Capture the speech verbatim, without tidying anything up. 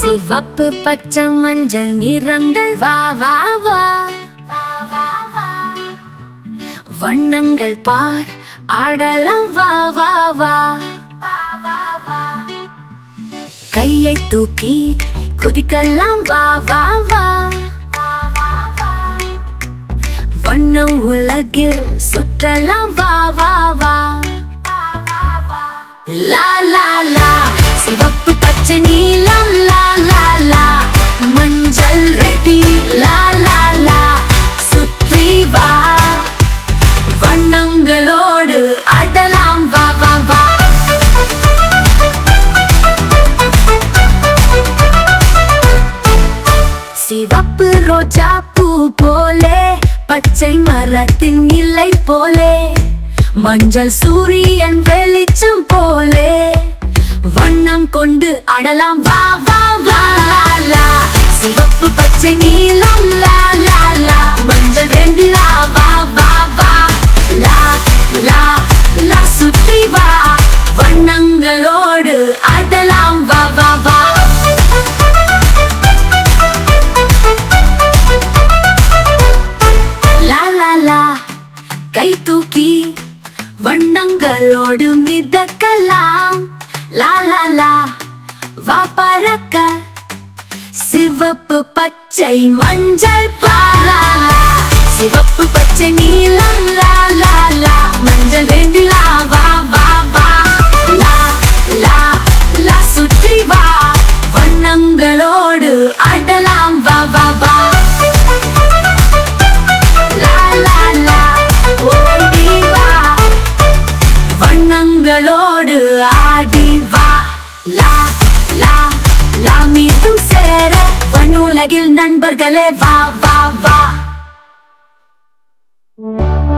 சிவப்பு பச்சை மஞ்சள் நிறங்கள் வா வா வா, வண்ணங்கள் பார் ஆடலாம் வா வா வா. கையை தூக்கி குதிக்கலாம் வா வா வா, வண்ணம் உலகில் சுற்றலாம் வா வா வா. லா லா லா சிவப்பு பச்சை நீலம் லா லா லா, மஞ்சள் ரெட்டி லா லா லா, சுற்றி வா வண்ணங்களோடு ஆடலாம் வா வா வா. சிவப்பு ரோஜா பூ போலே, பச்சை மரத்தின் இலை போலே, மஞ்சள் சூரியன் வெளிச்சம் போலே, வண்ணம் கொண்டு ஆடலாம் வா வா வா. லா லா சிவப்பு பச்சை நீலம் லா லா லா, மஞ்சள் ரெண்டு லா வா வா வா. லா லா லா சுற்றி வா வண்ணங்களோடு ஆடலாம் வா வா வா. லா லா லா கை தூக்கி வண்ணங்களோடு மிதக்கலாம். லா லா லா வா பறக்க சிவப்பு பச்சை மஞ்சள் பாலா. சிவப்பு பச்சை நீலம் லா லா லா, மஞ்சள் ரெண்டு லா வா வா வா. லா லா லா சுற்றி வா வண்ணங்களோடு ஆடலாம் வா வா வா. லா லா லா ஓடி வா வண்ணங்களோடு ஆடி வா. லா லா லா மீண்டும் சேர வண்ணுலகில் நண்பர்களே வா வா வா.